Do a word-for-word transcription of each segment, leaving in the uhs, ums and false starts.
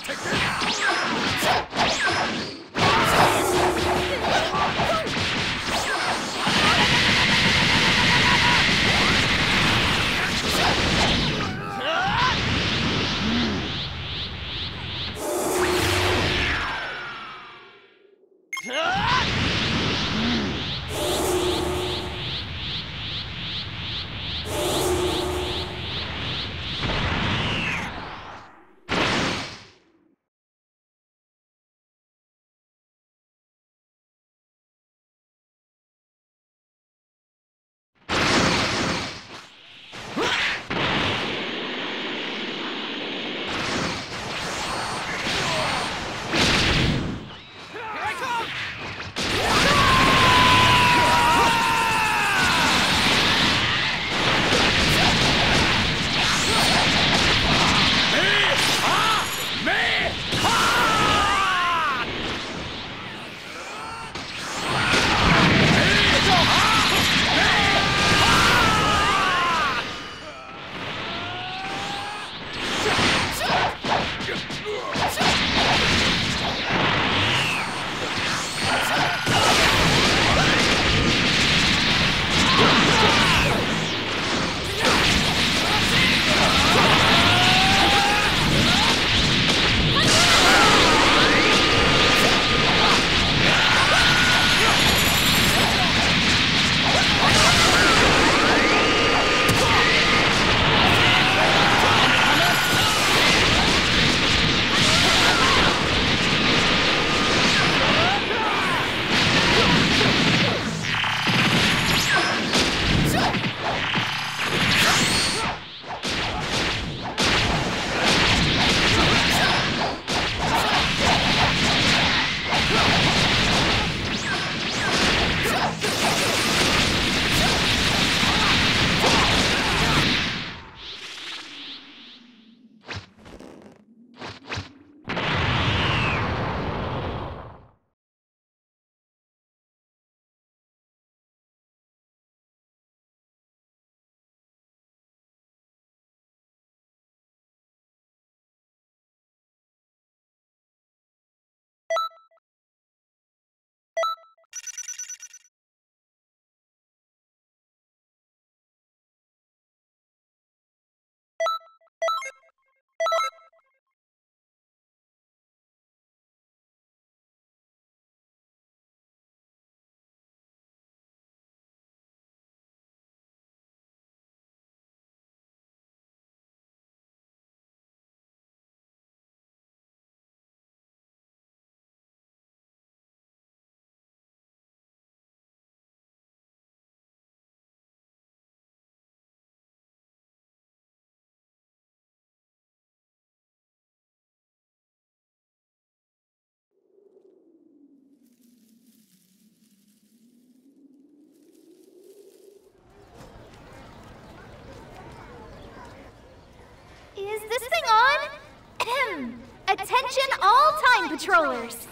Is this thing on? Ahem. Attention all Time Patrollers!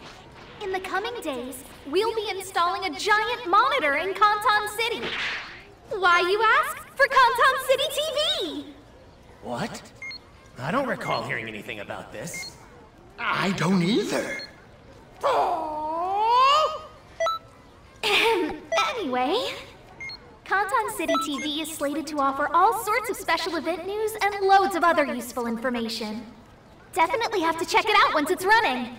In the coming days, we'll be installing a giant monitor in Conton City. Why, you ask? For Conton City T V! What? I don't recall hearing anything about this. I don't either. Anyway, Conton City T V is slated to offer all sorts of special event news and loads of other useful information. Definitely have to check it out once it's running.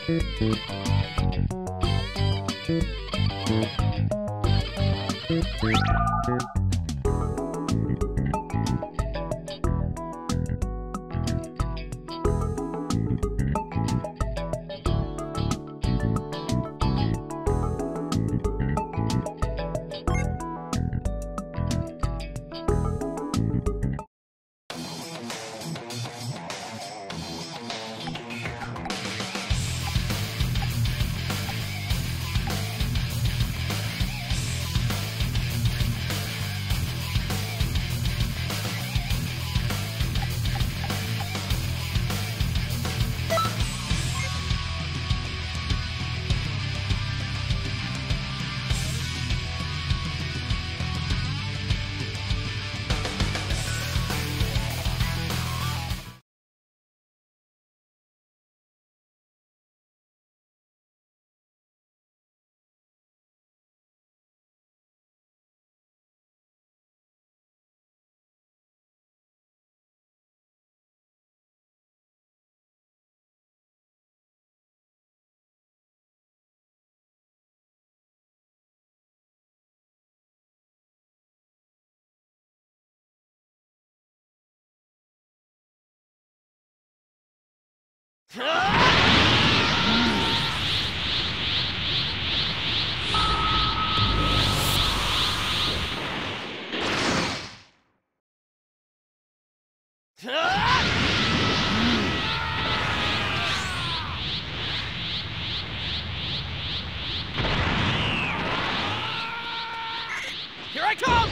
Here I come!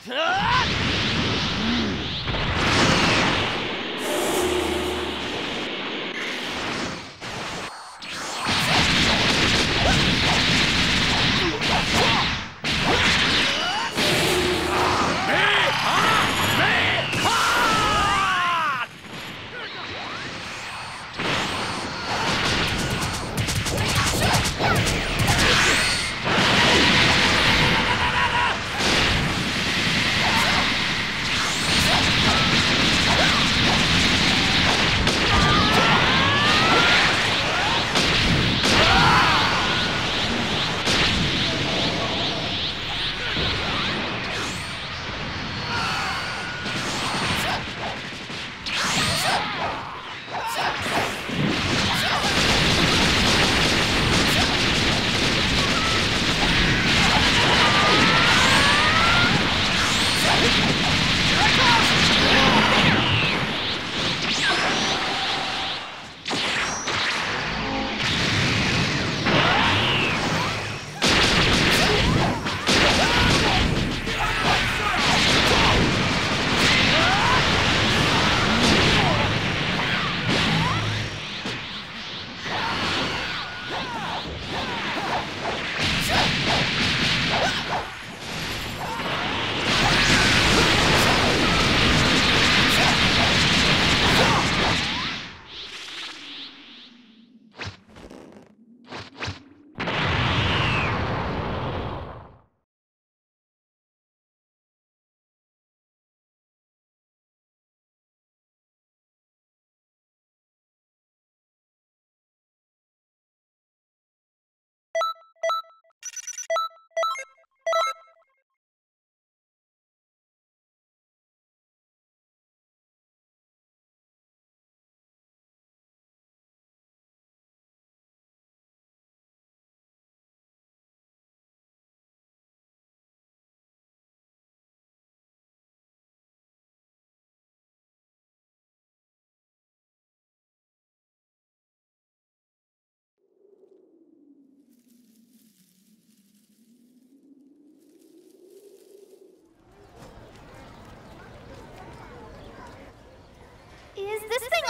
Is this thing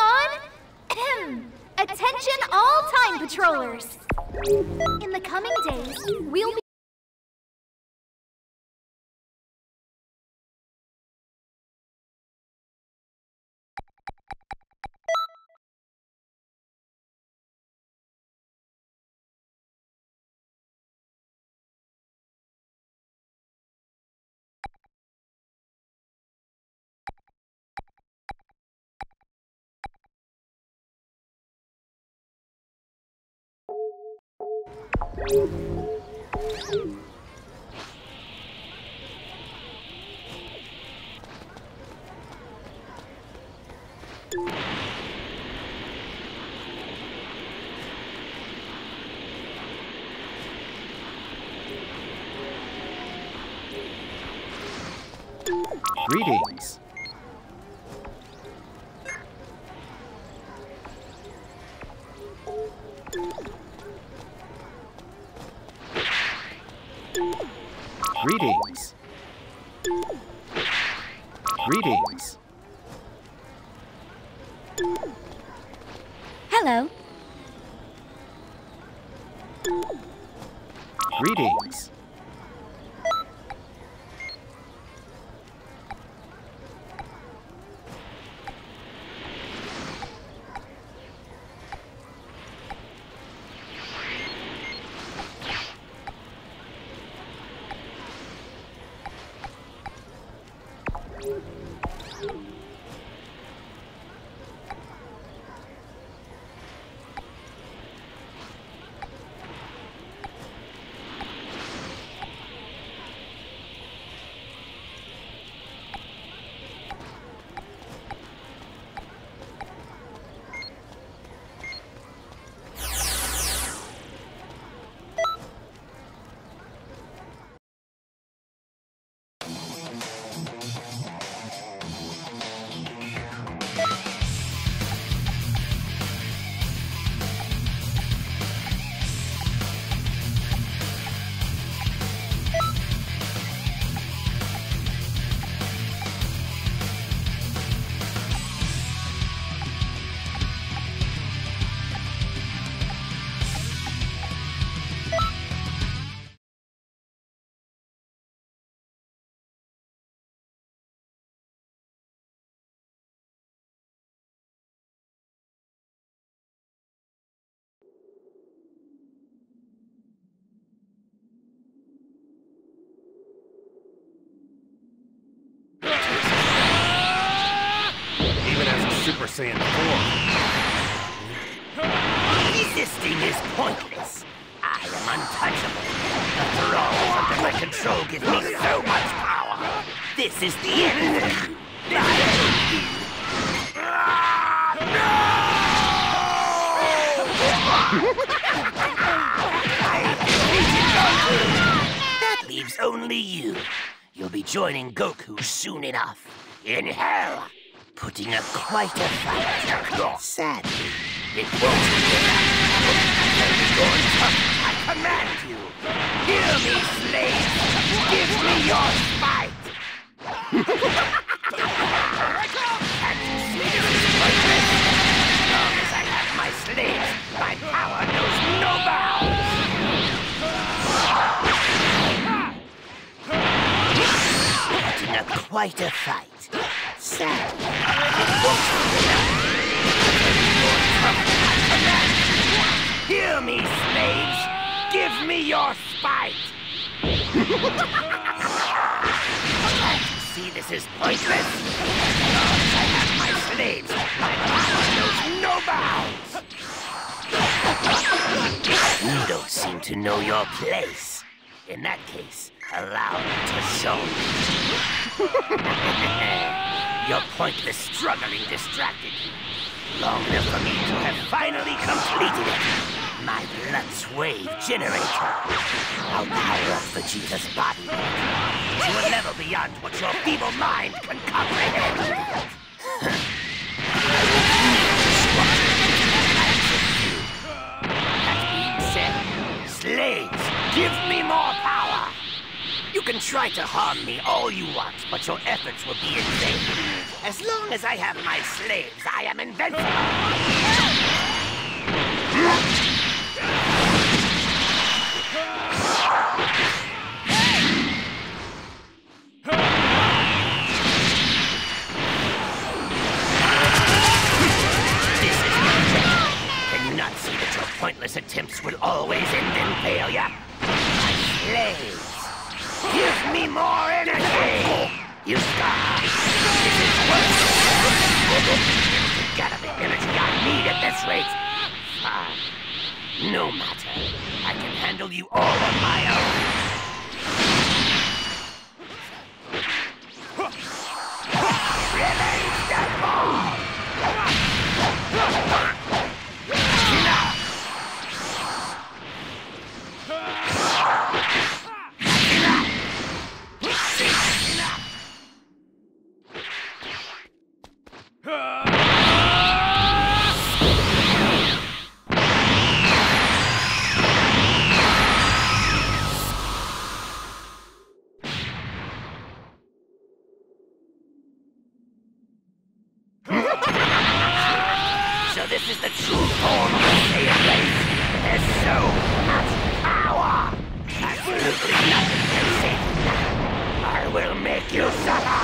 on? Attention all time patrollers! In the coming days, we'll be Greetings. Greetings. Greetings. Hello. Greetings. saying before. Resisting is pointless. I am untouchable. The thralls under my control give me so much power. This is the end for you. I hate you. Ah, no! That leaves only you. You'll be joining Goku soon enough. In hell. Putting up quite a fight. Sadly, it won't be enough. Going tough, I command you. Hear me, slaves. Give me your spite. Can't you see this is pointless? As long as I have my slaves, my power knows no bounds. Putting up quite a fight. Sadly, it won't be enough. Hear me, slaves! Give me your spite! Can't you see this is pointless? As long as I have my slaves, my power knows no bounds! You don't seem to know your place. In that case, allow me to show you. Your pointless struggling distracted you. Long enough for me to have finally completed it. My Blood's Wave generator. I'll power up Vegeta's body to a level beyond what your feeble mind can comprehend. That being said, slaves, give me more power. You can try to harm me all you want, but your efforts will be in vain. As long as I have my slaves, I am invincible. This is my job. Can you not see that your pointless attempts will always end in failure? My slaves. Give me more energy! You stop! This is worse! To gather the energy I need at this rate! Fine. No matter. I can handle you all on my own. Revenge Deathball! Enough! So this is the true form of a Saiyan race. There's so much power. Absolutely nothing can save you now. I will make you suffer.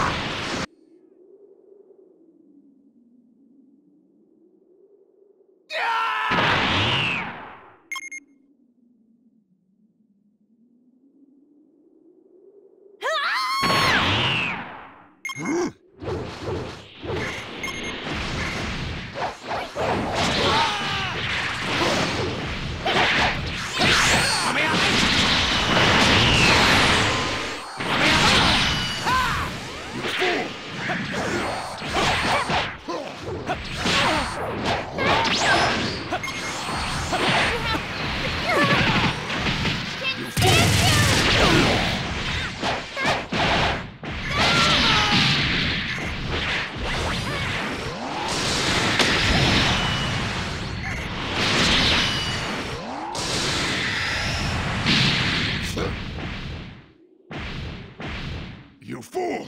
You fool!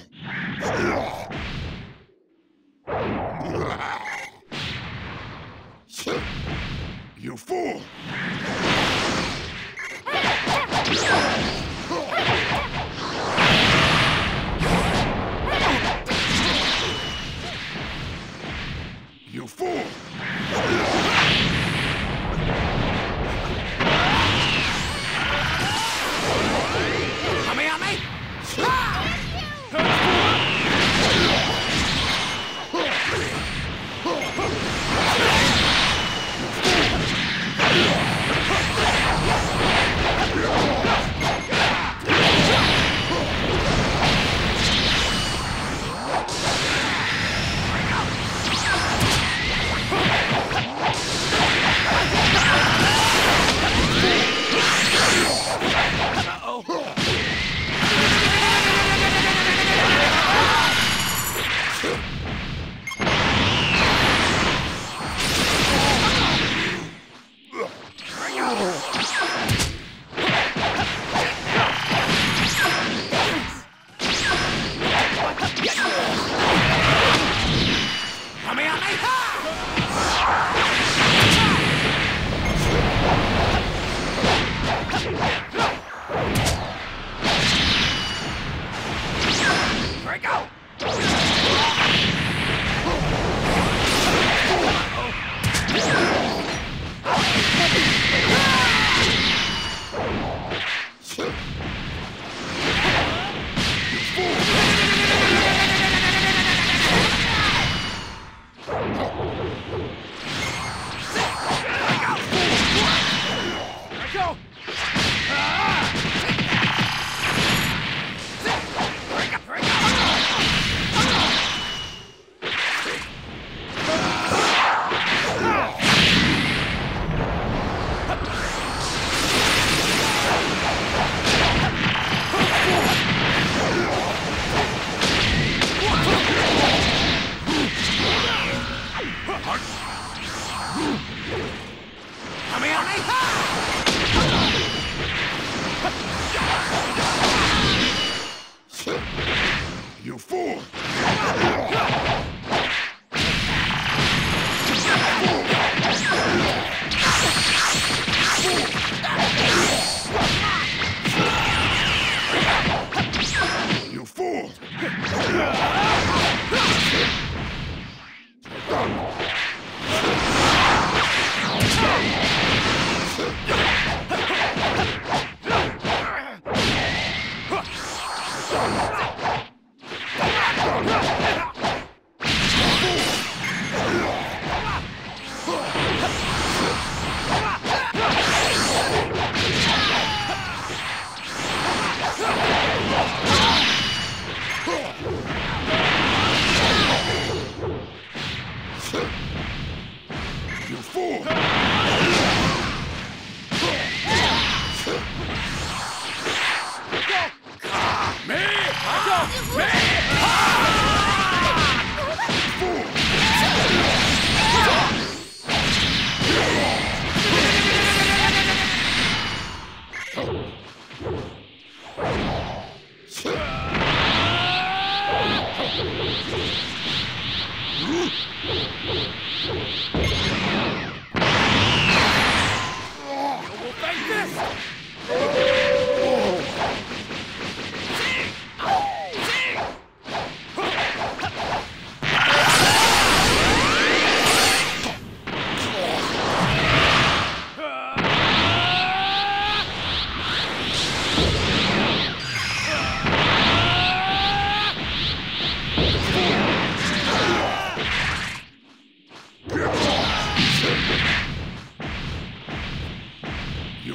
You fool! You fool!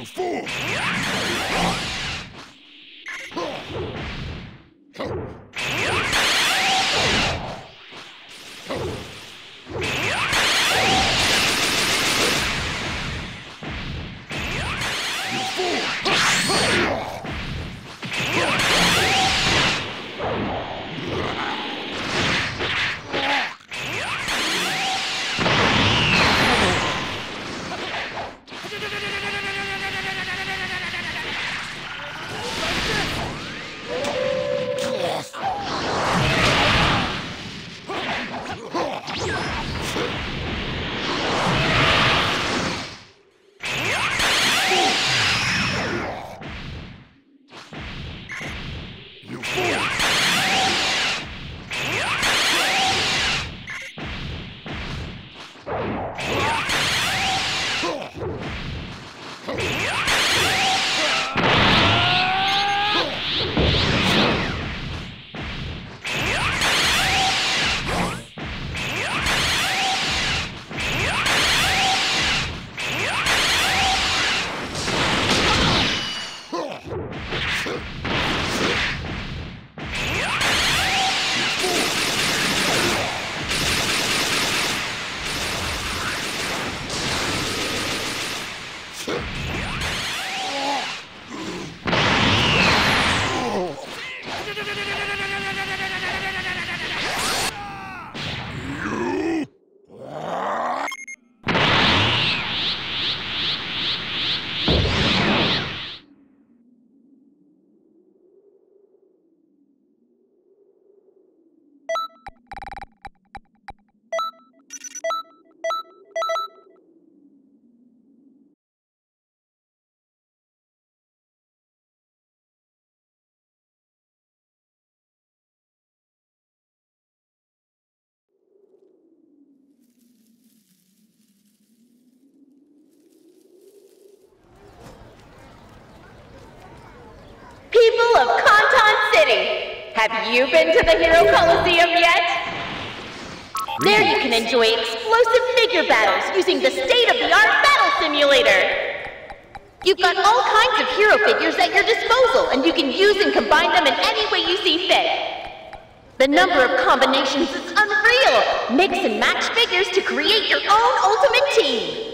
You fool! People of Conton City, have you been to the Hero Coliseum yet? There you can enjoy explosive figure battles using the state-of-the-art battle simulator. You've got all kinds of hero figures at your disposal, and you can use and combine them in any way you see fit. The number of combinations is unreal. Mix and match figures to create your own ultimate team.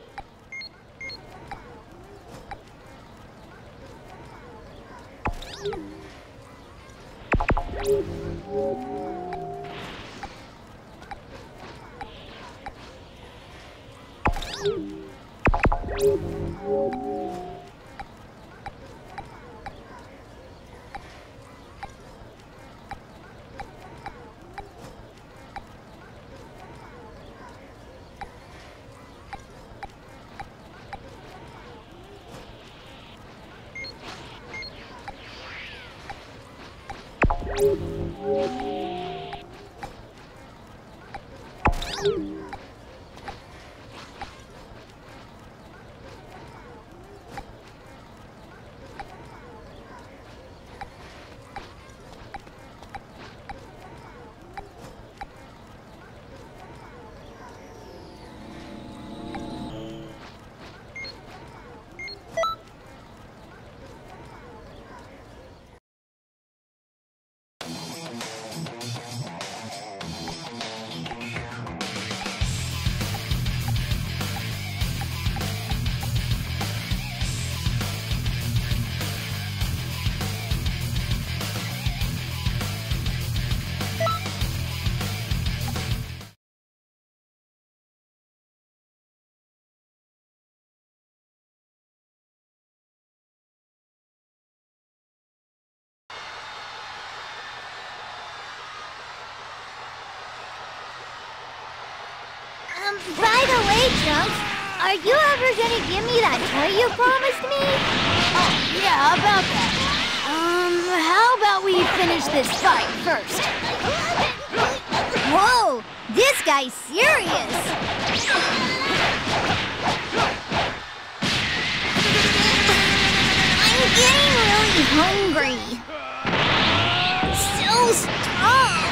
Um, by the way, Trunks, are you ever gonna give me that toy you promised me? Oh, yeah, how about that? Um, how about we finish this fight first? Whoa, this guy's serious! I'm getting really hungry. So strong!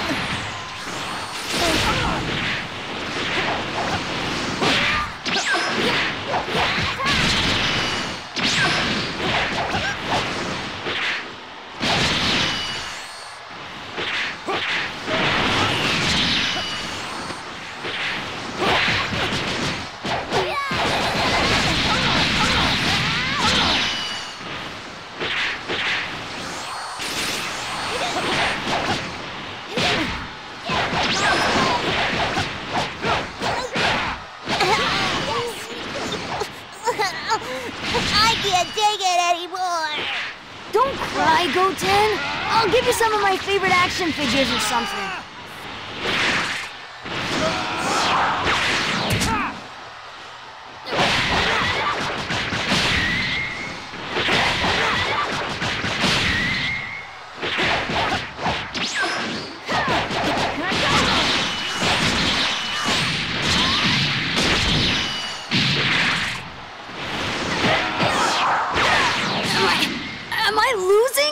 I can't take it anymore! Don't cry, Goten. I'll give you some of my favorite action figures or something. Am I losing?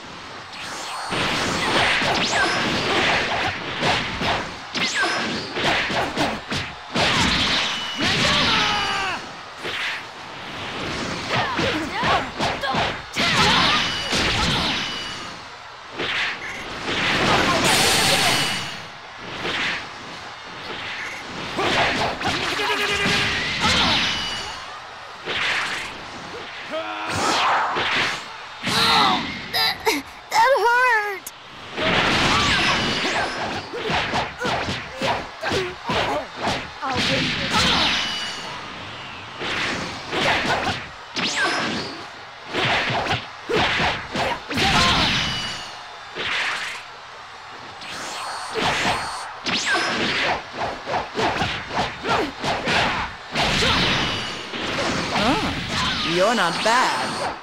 You're not bad.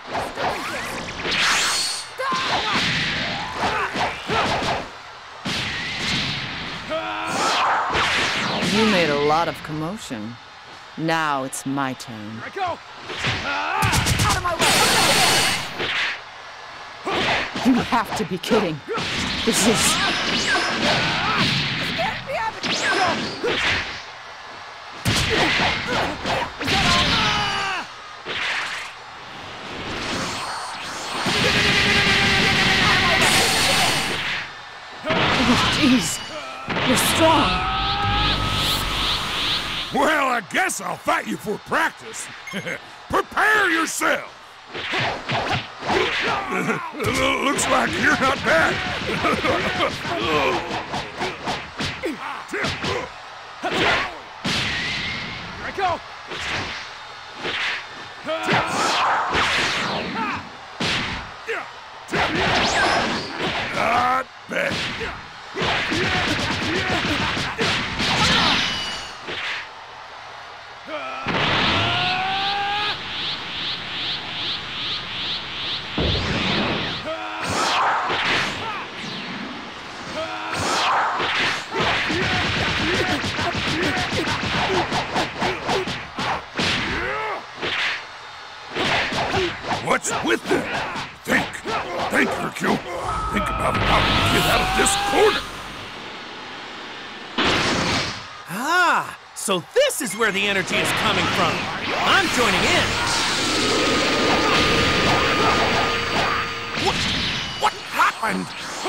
You made a lot of commotion. Now it's my turn. I go! Out of my way! You have to be kidding. This is... Jeez, you're strong. Well, I guess I'll fight you for practice. Prepare yourself. Looks like you're not bad. Here I go! Not bad. What's with them? Think. Think, Hercule. Think about how to get out of this corner. Ah, so this is where the energy is coming from. I'm joining in. What? What happened?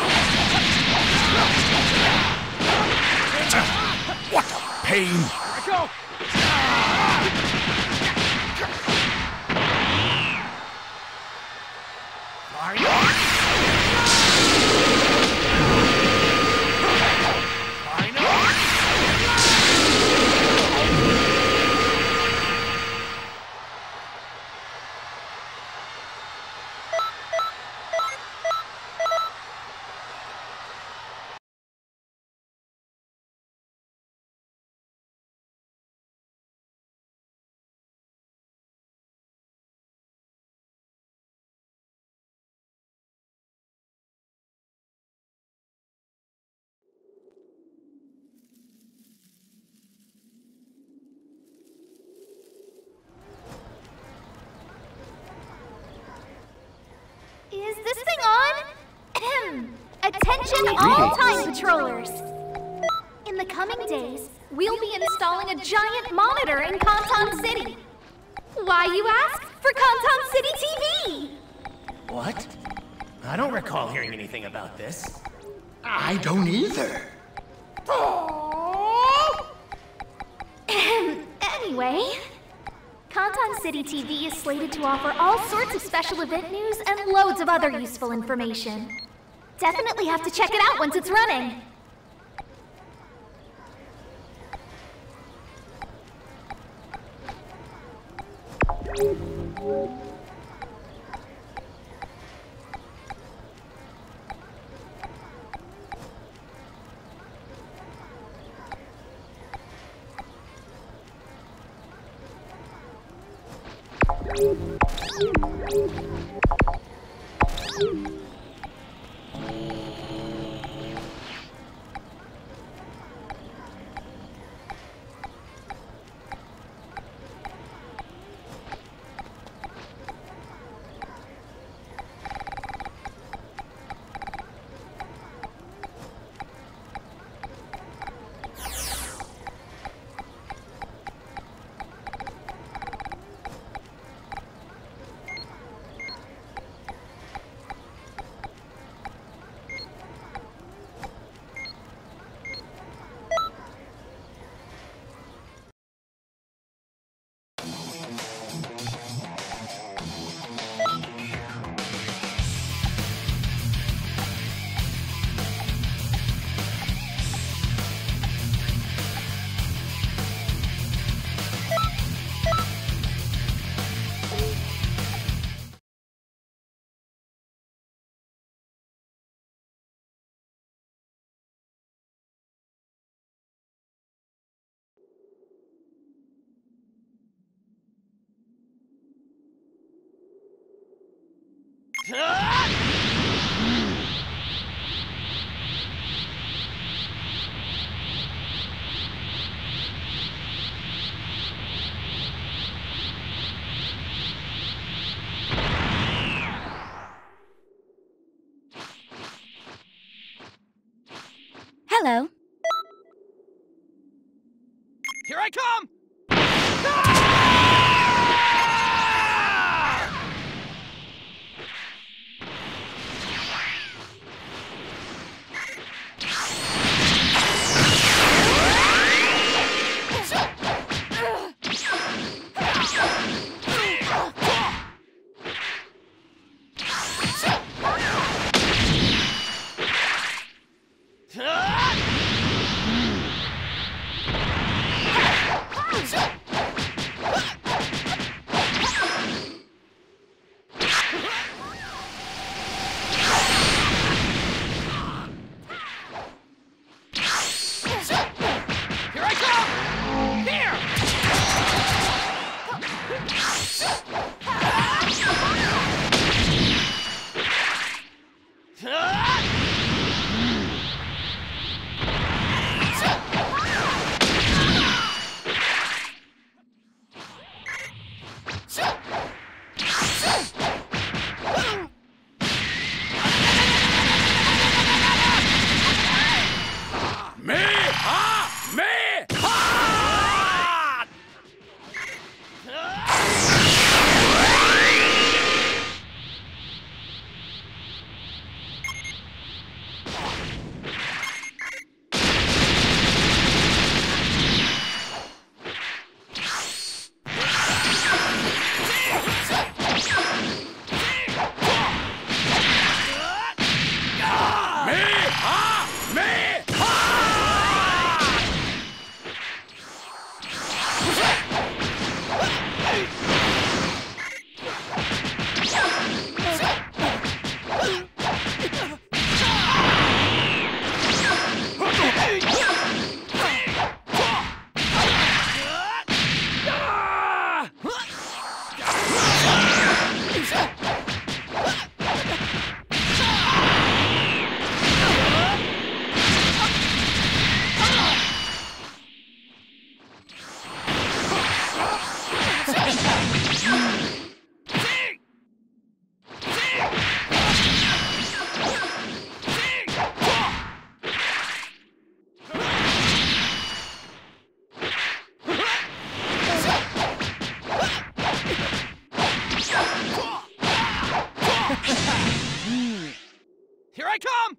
What a pain. Here I go! Is this thing on? Attention all Time Patrollers! In the coming days, we'll be installing a giant monitor in Conton City. Why, you ask? For Conton City T V! What? I don't recall hearing anything about this. I don't either. Anyway, Conton City T V is slated to offer all sorts of special event news and loads of other useful information. Definitely have to check it out once it's running. Hello. Here I come! Here I come!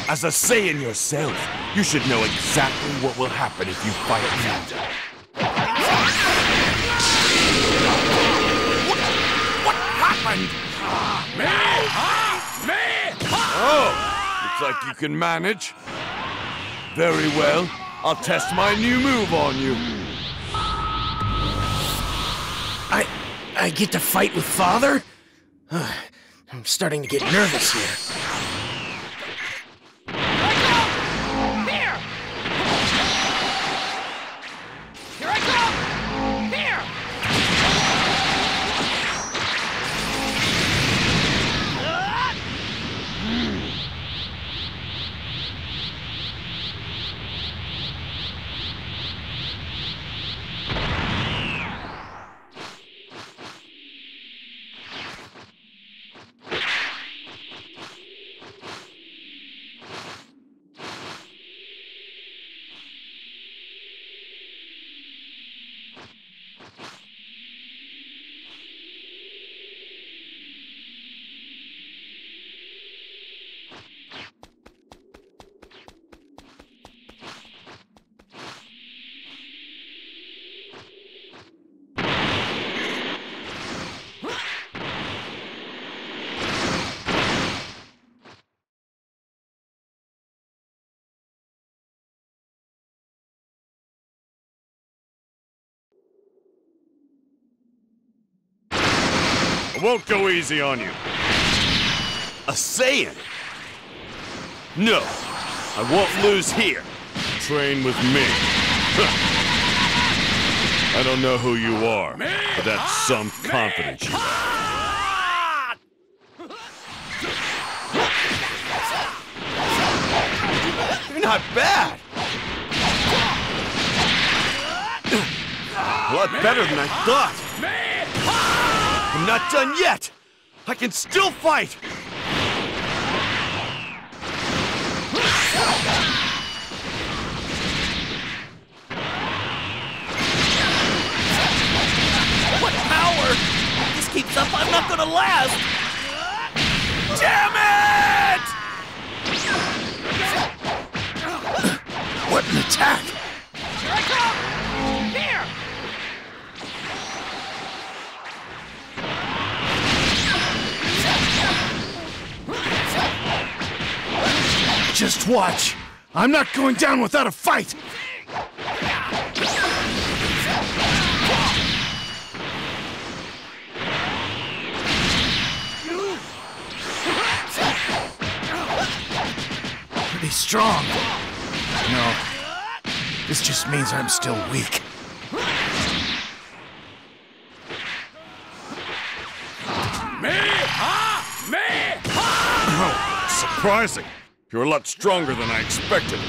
As a Saiyan yourself, you should know exactly what will happen if you fight me. What, what happened? Me? Me? Oh, looks like you can manage. Very well. I'll test my new move on you. I... I get to fight with Father? I'm starting to get nervous here. I won't go easy on you. A Saiyan? No, I won't lose here. Train with me. I don't know who you are, but that's some confidence you have. You're not bad. A lot better than I thought. I'm not done yet. I can still fight. What power? If this keeps up, I'm not gonna last. Damn it! What an attack! Here I come! Here! Just watch. I'm not going down without a fight. Pretty strong. No, this just means I'm still weak. Me! Ha! Me! Ha! Oh, surprising. You're a lot stronger than I expected.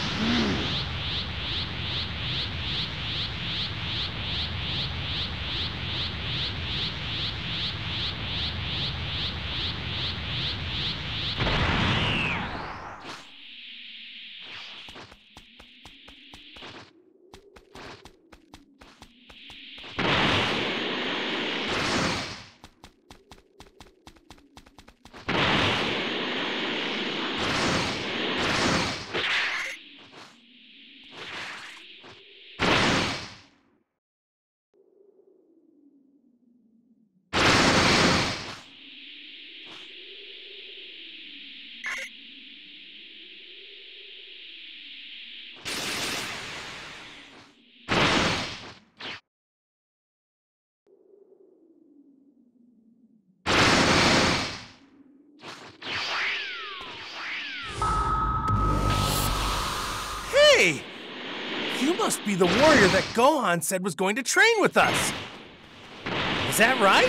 Hey! You must be the warrior that Gohan said was going to train with us. Is that right?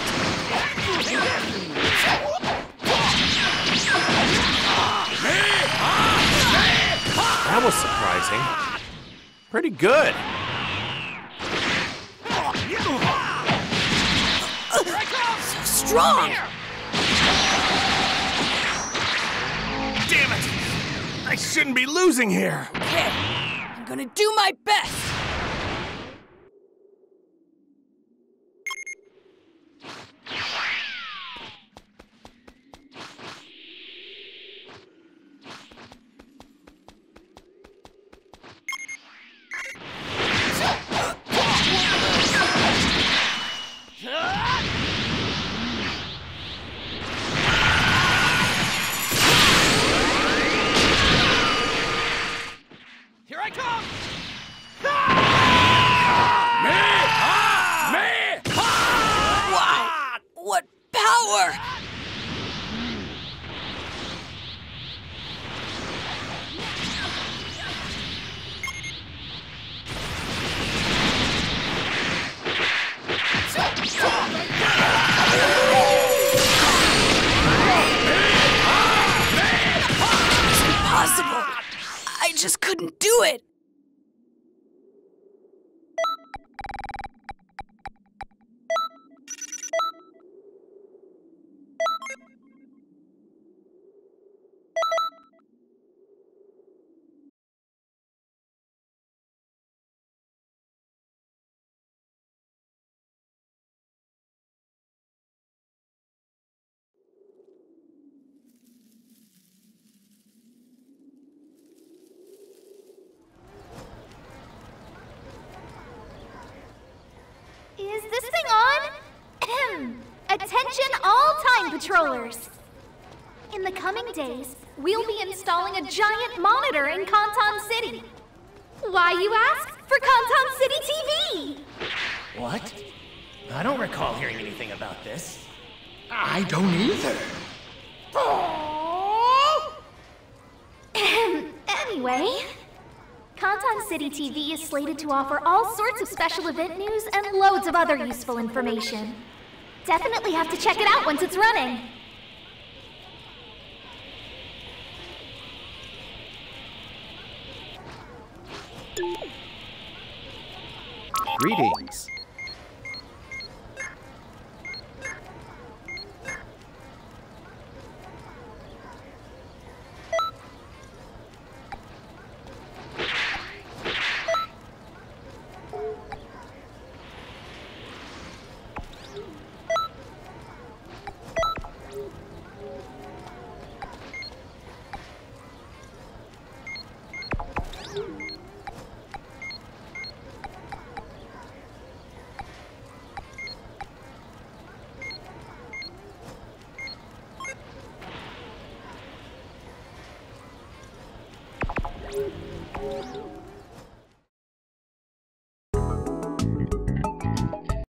That was surprising. Pretty good. So strong! Damn it! I shouldn't be losing here. Okay, I'm gonna do my best! power! It's impossible. I just couldn't do it. Is this thing on? Ahem. Attention all time patrollers! In the coming days, we'll be installing a giant monitor in Kanton City. Why, you ask? For Kanton City T V! What? I don't recall hearing anything about this. I don't either. Ahem. Anyway, Kanton City T V is slated to offer all sorts of special event news and loads of other useful information. Definitely have to check it out once it's running. Greetings.